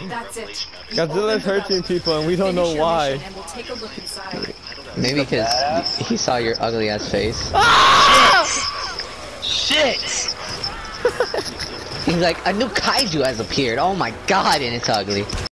That's it. Godzilla's hurting people and we don't know why. We'll take a look inside. Maybe because he saw your ugly ass face. Shit! He's like, a new kaiju has appeared. Oh my god, and it's ugly.